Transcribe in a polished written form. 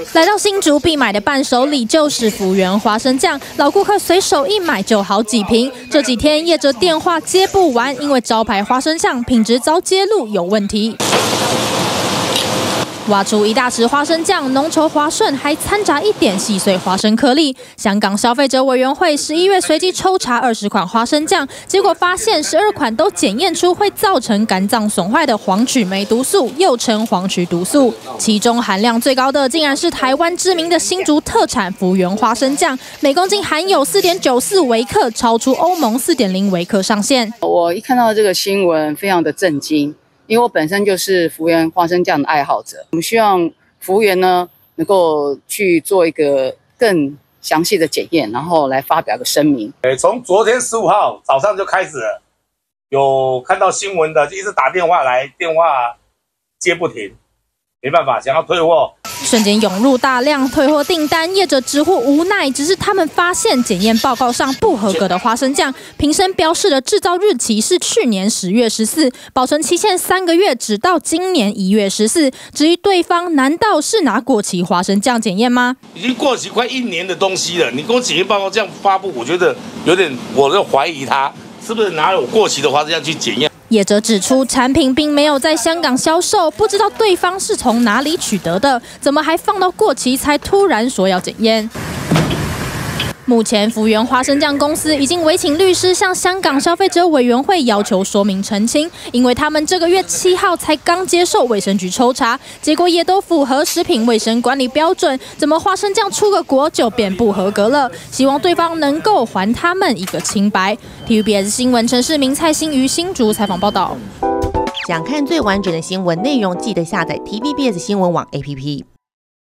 来到新竹必买的伴手礼就是福源花生酱，老顾客随手一买就好几瓶。这几天业者电话接不完，因为招牌花生酱品质遭揭露有问题。 挖出一大池花生酱，浓稠滑顺，还掺杂一点细碎花生颗粒。香港消费者委员会11月随机抽查20款花生酱，结果发现12款都检验出会造成肝脏损坏的黄曲霉毒素，又称黄曲毒素。其中含量最高的竟然是台湾知名的新竹特产福源花生酱，每公斤含有4.94微克，超出欧盟4.0微克上限。 我一看到这个新闻，非常的震惊。 因为我本身就是福源花生酱的爱好者，我们希望福源呢能够去做一个更详细的检验，然后来发表个声明。 从昨天15号早上就开始了，有看到新闻的就一直打电话来，电话接不停，没办法，想要退货。 瞬间涌入大量退货订单，业者直呼无奈，只是他们发现检验报告上不合格的花生酱，瓶身标示的制造日期是去年10月14，保存期限3个月，直到今年1月14。质疑对方难道是拿过期花生酱检验吗？ 已经过期快1年的东西了，你跟我检验报告这样发布，我觉得有点，我就怀疑他是不是拿有过期的花生酱去检验。 业者指出，产品并没有在香港销售，不知道对方是从哪里取得的，怎么还放到过期才突然说要检验？目前，福源花生酱公司已经委请律师向香港消费者委员会要求说明澄清，因为他们这个月7号才刚接受卫生局抽查，结果也都符合食品卫生管理标准，怎么花生酱出个国就变不合格了？希望对方能够还他们一个清白。TVBS 新闻陈世明、蔡欣瑜新竹采访报道。 想看最完整的新闻内容，记得下载 TVBS 新闻网 APP。